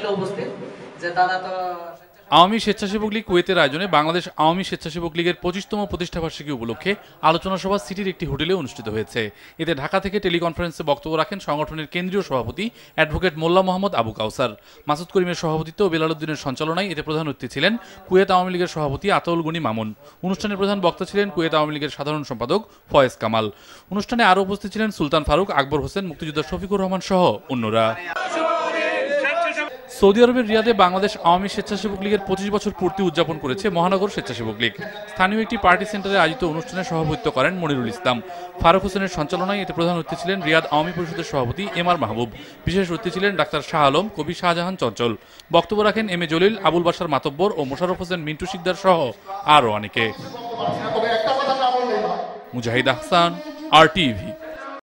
উপস্থিত যে দাদা তো আওয়ামী স্বেচ্ছাসেবক লীগ কুয়েতের আয়োজনে বাংলাদেশ আওয়ামী স্বেচ্ছাসেবক লীগের 25তম প্রতিষ্ঠাবার্ষিকী উপলক্ষে আলোচনা সভা সিটির একটি হোটেলে অনুষ্ঠিত হয়েছে। এতে ঢাকা থেকে টেলিকনফারেন্সে বক্তব্য রাখেন সংগঠনের কেন্দ্রীয় সভাপতি অ্যাডভোকেট মোল্লা মোহাম্মদ আবু কাউসার। মাসুদ করিমের সভাপতিত্ব ও বেলাল উদ্দিনের সঞ্চালনায় এতে প্রধান অতিথি ছিলেন কুয়েত আওয়ামী লীগের সভাপতি আতাউল গনি মামুন। অনুষ্ঠানের প্রধান বক্তা ছিলেন কুয়েত আওয়ামী লীগের সাধারণ সম্পাদক ফয়েজ কামাল। অনুষ্ঠানে আরও উপস্থিত ছিলেন সুলতান ফারুক, আকবর হোসেন, মুক্তিযোদ্ধা শফিকুর রহমান সহ অন্যরা। সৌদি আরবের রিয়াদে বাংলাদেশ আওয়ামী স্বেচ্ছাসেবক লীগের 25 বছর পূর্তি উদযাপন করেছে মহানগর স্বেচ্ছাসেবক লীগ। স্থানীয় একটি পার্টি সেন্টারে আয়োজিত অনুষ্ঠানে সভাপতিত্ব করেন মনিরুল ইসলাম। ফারুক হোসেনের সঞ্চালনায় এতে প্রধান অতিথি ছিলেন রিয়াদ আওয়ামী পরিষদের সভাপতি এমআর মাহবুব। বিশেষ অতিথি ছিলেন ডাক্তার শাহ আলম, কবি শাহজাহান চঞ্চল। বক্তব্য রাখেন এম এ জলিল, আবুল বাশার মাতব্বর ও মোশাররফ হোসেন মিন্টু শিকদার সহ আরও অনেকে। মুজাহিদ আহসান, RTV।